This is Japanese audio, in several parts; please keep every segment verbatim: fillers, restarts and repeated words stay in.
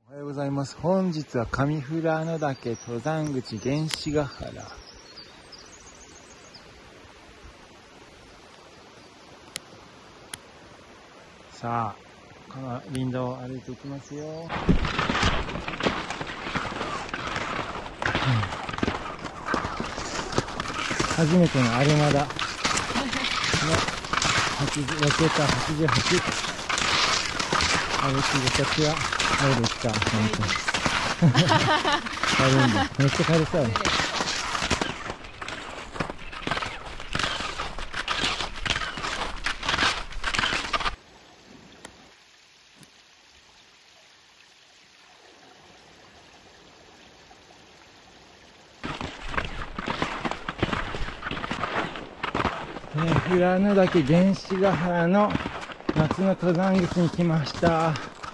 おはようございます。本日は上富良野岳登山口原始ヶ原。さあ、この林道を歩いていきますよ。うん、初めてのアルマダのロケッターはちじゅうはち。歩き心地はどうですか？本当に。軽いんだ。めっちゃ軽そう。富良野岳原始ヶ原の夏の登山口に来ました。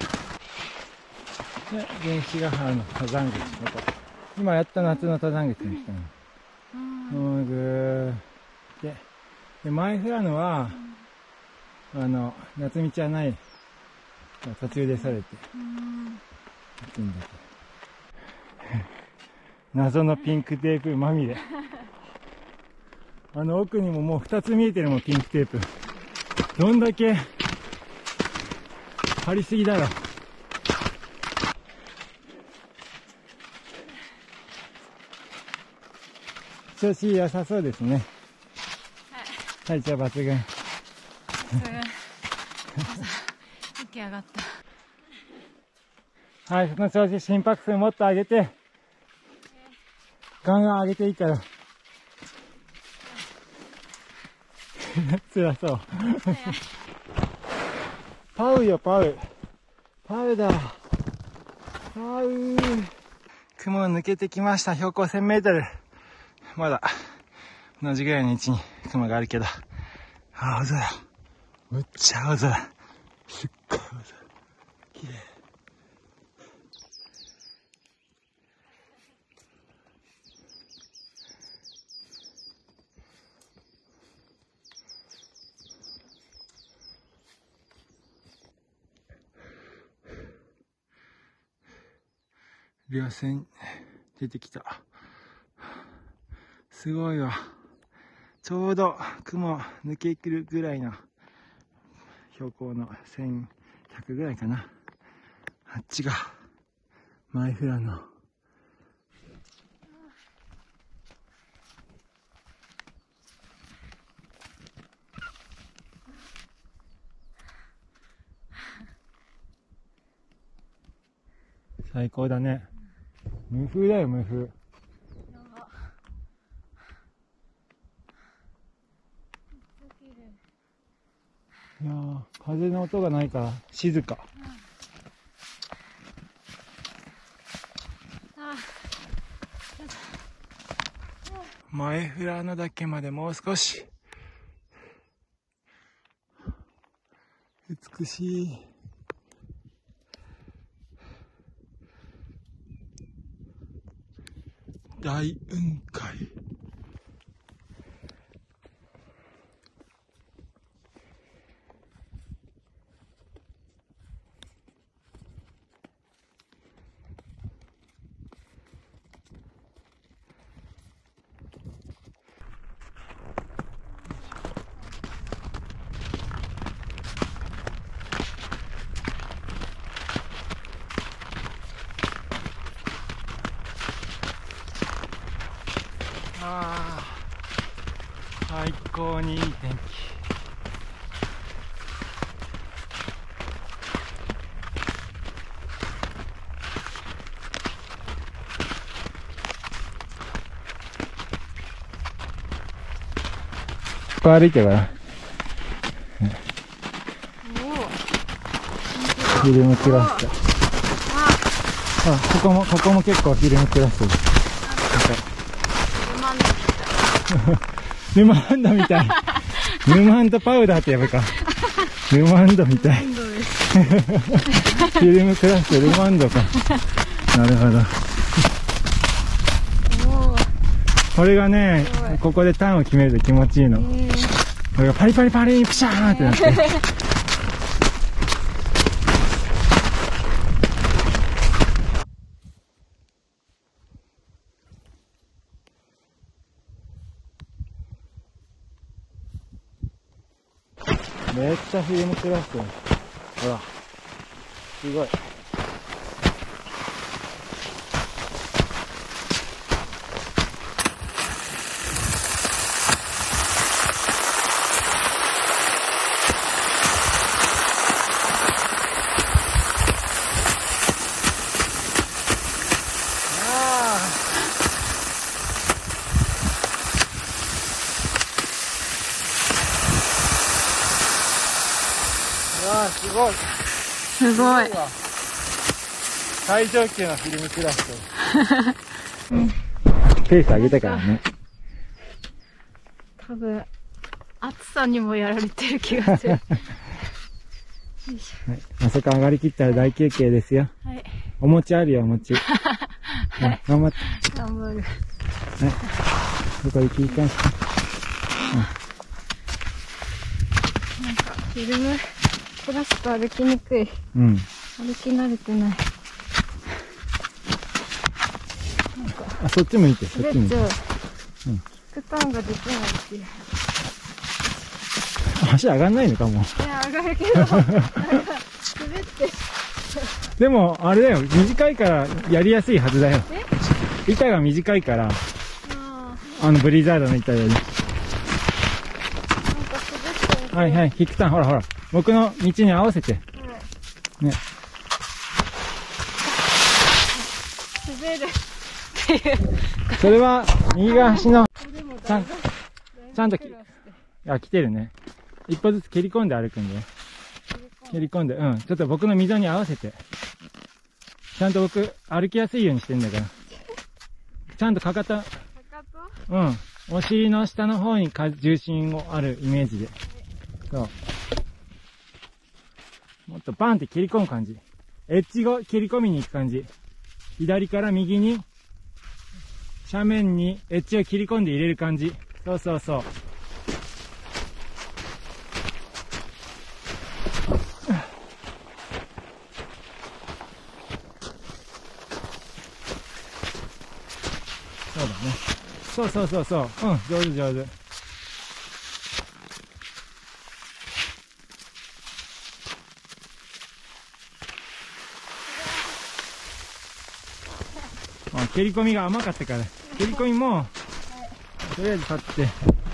で、原始ヶ原の登山口、ここ。今やっと夏の登山口に来たの。もうぐーで、で、前富良野は、あの、夏道はない。途中でそれて。いいんだけど。謎のピンクテープまみれ。あの奥にももう二つ見えてるもん、ピンクテープ。どんだけ貼りすぎだろ。調子良さそうですね。はい。体調抜群。抜群。 起き上がった。 はい、その調子、心拍数もっと上げて、ガンガン上げていいから。辛そう。パウよ、パウ。パウだ。パウ。雲を抜けてきました。標高せんメートル。まだ、同じぐらいの位置に雲があるけど。青空。むっちゃ青空。すっごい青空。綺麗。稜線出てきた。すごいわ。ちょうど雲抜けきるぐらいの標高のせんひゃくぐらいかな。あっちが前富良野。最高だね。無風だよ、無風。いやー、風の音がないから静か。前富良野岳までもう少し。美しい。大雲海。ああ、最高にいい天気。ここ歩いてごらん。フィルムクラスター。あ、ここも、ここも結構フィルムクラスターです。ルマンドみたい。ルマンドパウダーって呼ぶか。ルマンドみたい。フィルムクラスルマンドか。なるほど。これがね、ここでターンを決めると気持ちいいの。これがパリパリパリプシャーってなって。 めっちゃフィルムクラフト。ほら、すごい。ああ、すごい。 すごい。 最上級のフィルムクラフト。うん、ペース上げたからね。 多分、暑さにもやられてる気がする。はい、 あそこ上がりきったら大休憩ですよ。はい。お餅あるよ、お餅。はい、頑張って。 頑張る。はい。 そこで切り返して。 うん、なんか、フィルムクラフト歩きにくい。 うん。 歩き慣れてない。 あ、そっち向いて、そっち向いて。うん。 キックターンができないっていう。 足上がんないのかも。いや、上がるけど、なんか、滑って。 でも、あれだよ、短いからやりやすいはずだよ。え？板が短いから、あ, あのブリザードの板より。なんか滑って。はいはい、キックターン、ほらほら。僕の道に合わせて。はい、ね。 滑るっていう。 それは、右側足の、ちゃん、ちゃんとき、いや、来てるね。一歩ずつ蹴り込んで歩くんで。蹴り込んで、うん。ちょっと僕の溝に合わせて。ちゃんと僕、歩きやすいようにしてんだから。ちゃんとかかと。かかと？うん。お尻の下の方に重心をあるイメージで。そう。もっとバンって蹴り込む感じ。エッジを蹴り込みに行く感じ。左から右に、斜面にエッジを切り込んで入れる感じ。そうそうそう。そうだね。そうそうそうそう。うん、上手上手。あ、蹴り込みが甘かったから。蹴り込みも、はい、とりあえず立って。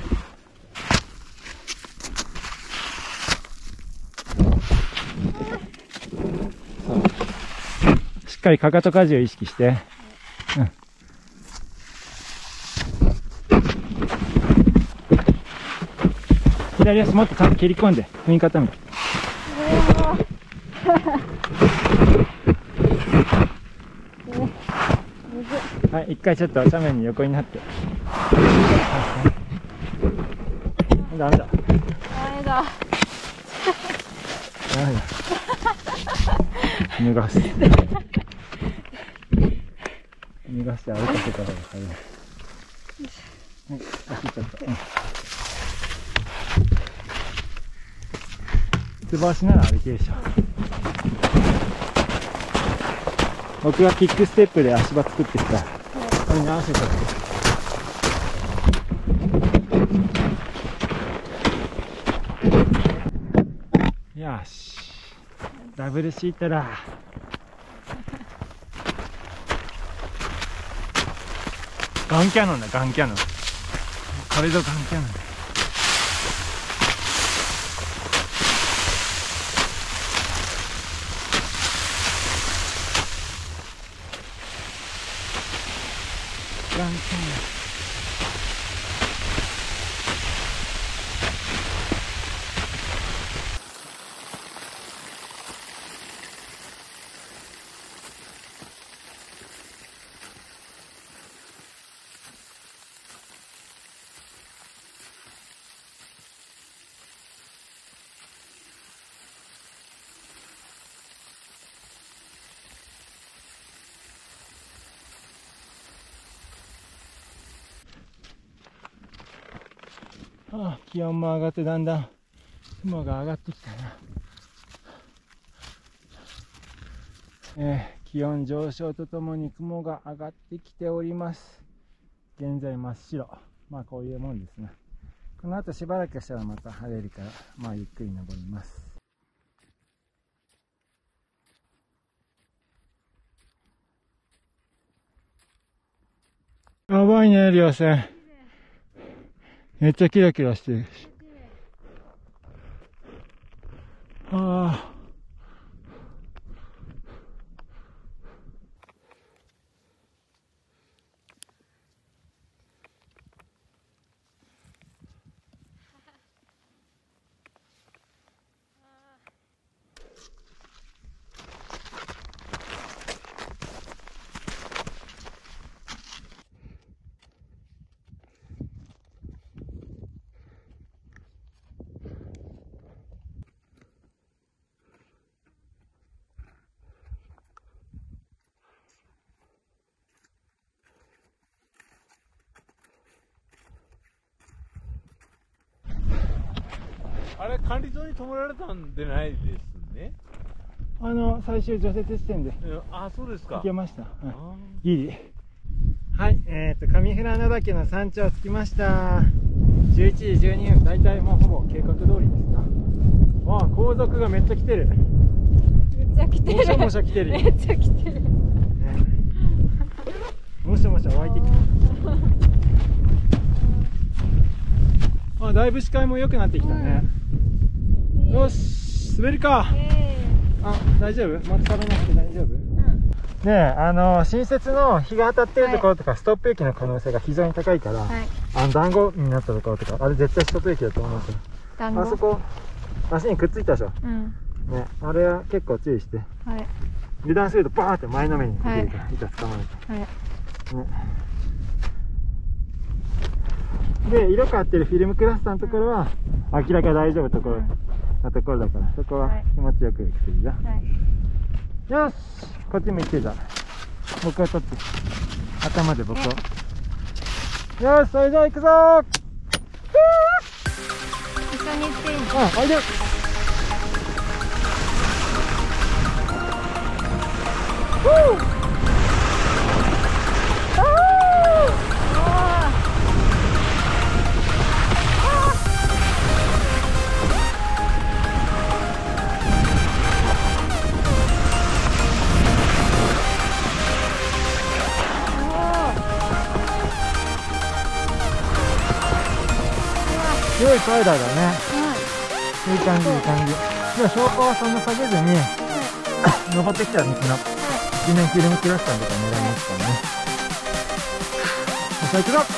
そう。しっかりかかと舵を意識して。うん。左足もっとちゃんと蹴り込んで、踏み固めて。はい、一回ちょっと斜面に横になって。ダメだ。ダメだ。ダメだ。脱がす。脱がして歩かせた方が早い。はい、足ちょっと。うん。つぼ足なら歩けるでしょ。僕がキックステップで足場作ってきた。これに合わせちゃって。よし。ダブルシートだ。ガンキャノンだ、ガンキャノン。これぞガンキャノンだ。ガンキャノン。ああ、気温も上がってだんだん雲が上がってきたな。えー、気温上昇とともに雲が上がってきております。現在真っ白。まあこういうもんですね。 この後しばらくしたらまた晴れるから、まあゆっくり登ります。やばいね、稜線。めっちゃキラキラしてるし。ああ。 あれ、管理棟に止められたんでないですね。 あの、最終除雪地点で。 あ、そうですか。 行けました。はい、ギリ。はい、えっ、ー、と、上富良野岳の山頂着きました。じゅういちじじゅうにふん、だいたいもうほぼ計画通りですか。わあ、後続がめっちゃ来てる。 めっちゃ来てる。 もしゃもしゃ来てる。 めっちゃ来てる。ね、 もしゃもしゃ湧いてきた。あ、だいぶ視界も良くなってきたね。うん、よし、滑るか。あ、大丈夫？松からなくて大丈夫？うん、ねえ、あの、新雪の日が当たってるところとか、はい、ストップ駅の可能性が非常に高いから、はい、あの、団子になったところとか、あれ絶対ストップ駅だと思うけど。団子？あそこ、足にくっついたでしょ。うん。ね、あれは結構注意して。はい。油断するとバーンって前のめりに出てるから、板捕まえて。はい。ね。で、色変わってるフィルムクラスターのところは、明らか大丈夫ところ、なところだから、そこは気持ちよく行くといいよ。はい、よし、こっち向いてじゃん。僕を取って、頭で僕を。よし、それじゃあ行くぞー。 一緒に行っていいの？ あ、おいで。ふぅ。強いスライダーだね。うん、いい感じ、いい感じ。では、標高はそんな下げずに、うん、登ってきた道の、記念フィルムクラスターとか狙いますからね。さあ、行くぞ。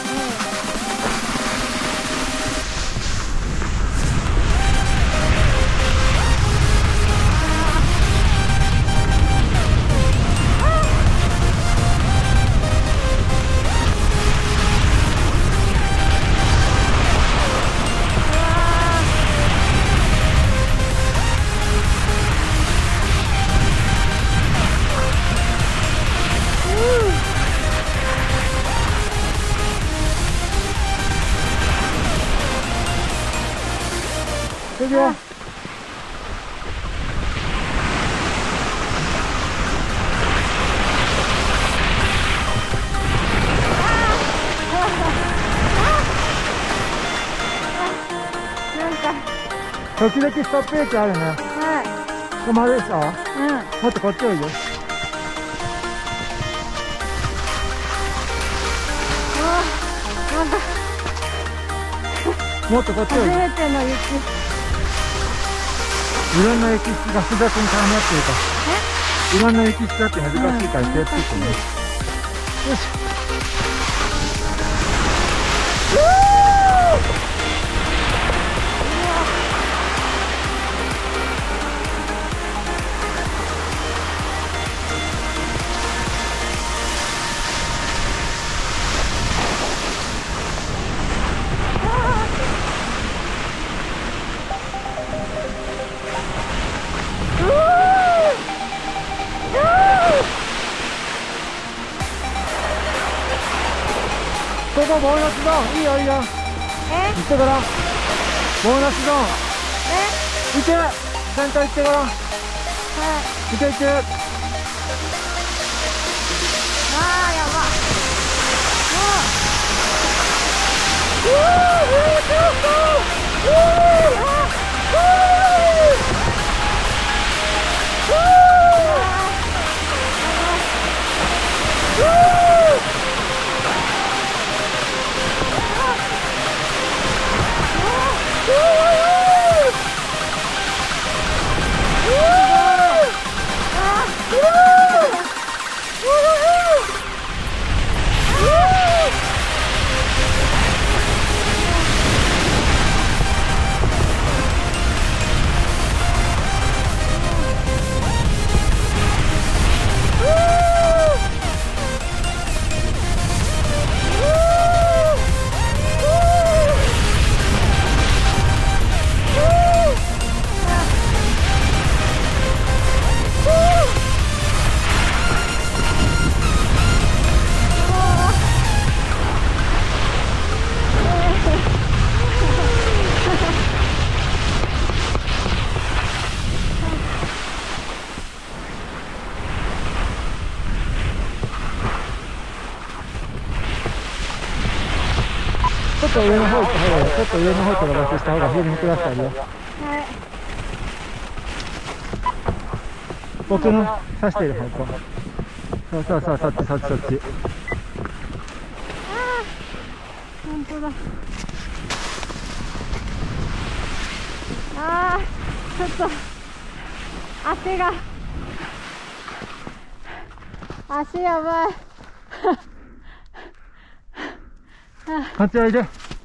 行くよ。時々ストップ駅あるね。はい。止まるでしょ？うん。もっとこっちおいで。もっとこっちおいで。初めての雪。いろんな雪質が複雑に絡み合ってるから。え？いろんな雪質だって難しいから気をつけてね。よし。ここボーナスゾーンいいよいいよ。え？行ってごらん。ボーナスゾーン。え？行け。先頭行ってごらん。はい。行け行け。ああ、やば。もう。うわー、 ょっと上の方行った方がいいよ。ちょっと上の方からバスした方がフィルムクラスターあるよ。 はい。 僕の指してる方向。そうそうそう、そっちそっちそっち。 本当だ。ああ、ちょっと汗が、足やばい。 こっちおいで。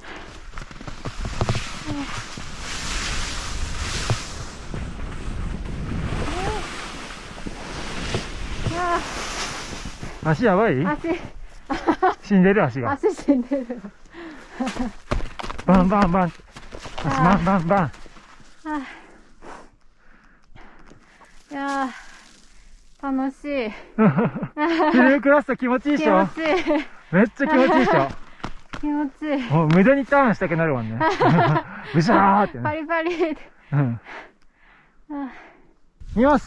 足やばい？ 足、 死んでる足が。 足死んでる。 バンバンバン。足バンバンバン。 いやー、楽しい。 フィルムクラスター気持ちいいでしょ？ 気持ちいい。 めっちゃ気持ちいいでしょ？ 気持ちいい。 もう無駄にターンしたくなるもんね。ブシャーってね。 パリパリって。 うん。見ます。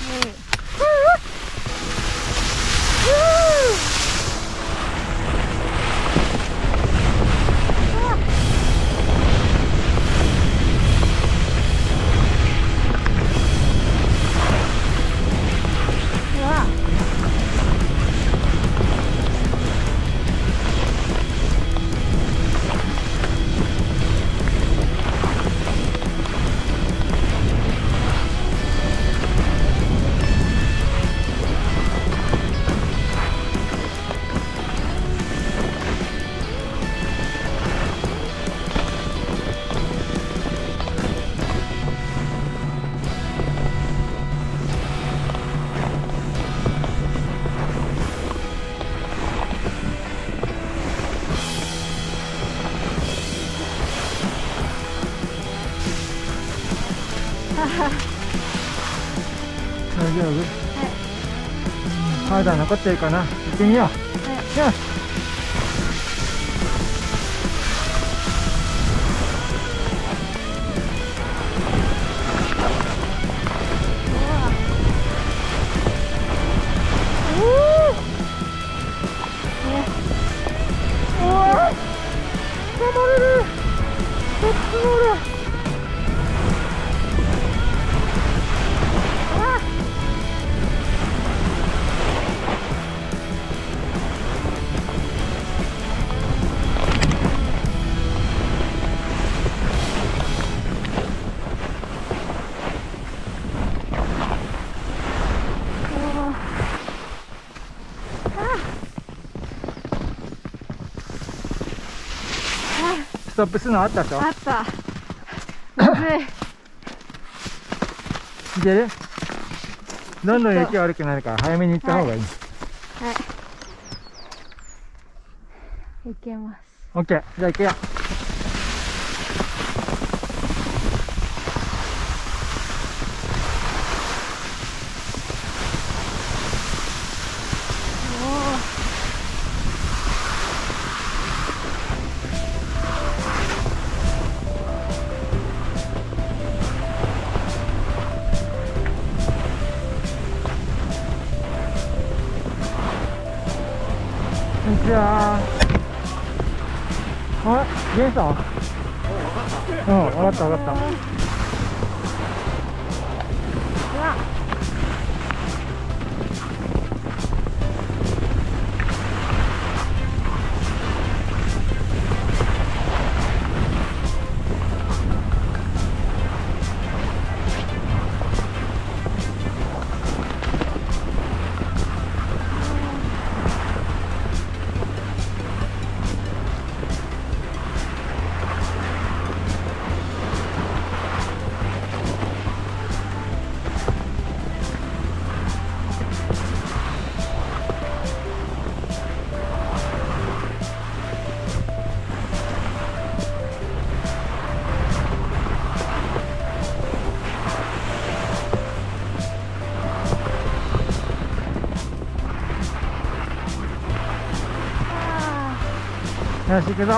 大丈夫？はい。まだ残ってるかな。行ってみよう。はい。よし。ストップするのあったでしょ？ あった。むずい。 いける？どんどん雪悪くなるから早めに行った方がいい。はい。 いけます。 オッケー。じゃあ行くよ。こんにちは。あ、ゲンさん。うん、わかったわかった。 うわ。 よし、行くぞ。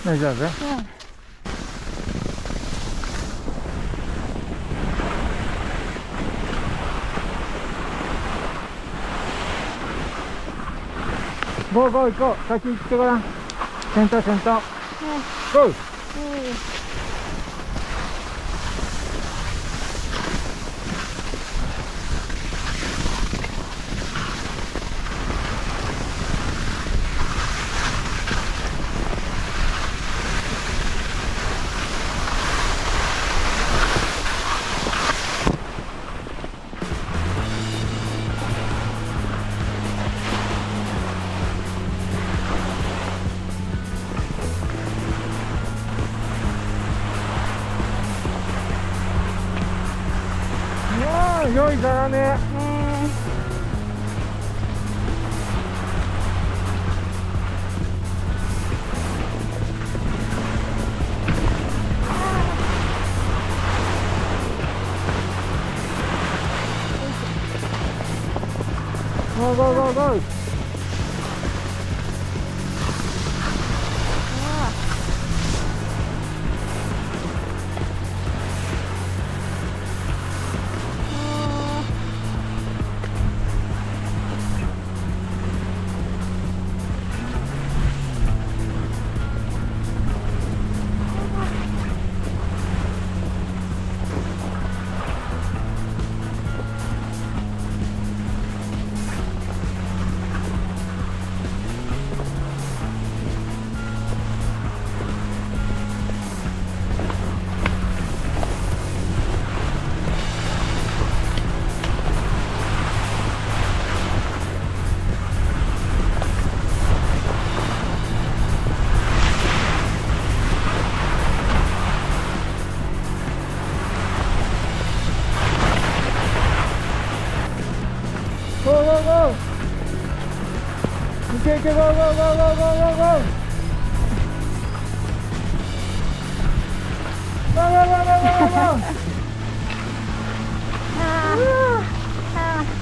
大丈夫？ うん。 ゴーゴー行こう。先行ってごらん。先頭先頭。ゴー。 うん。 良いざらね。ゴーゴーゴーゴー。ゴーゴーゴー。いけいけ、ゴーゴーゴーゴーゴーゴーゴー。ゴーゴーゴーゴーゴーゴー。 ああ。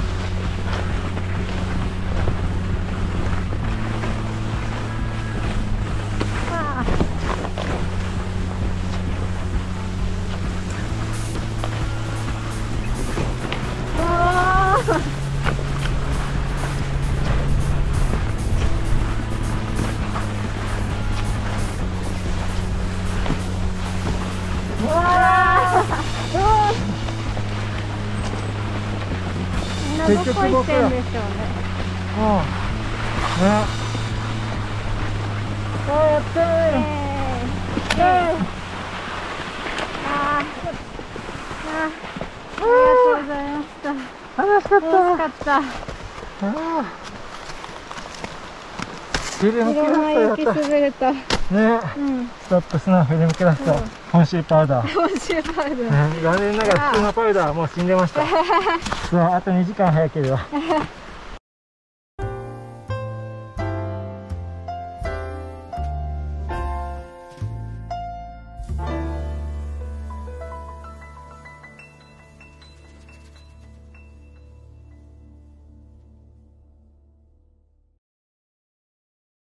どこ行ってんでしょうね。 うん。ね。ああ、やったね。 えー、えー、ああ、ありがとうございました。 楽しかった。 楽しかった。 ああ。フィルムキラストやった。 雪滑れた。 ね。 うん。 ストップスノーフィルムキラスト。本州パウダー。 本州パウダー。 残念ながら普通のパウダーはもう死んでました。そう、あとにじかん早ければ。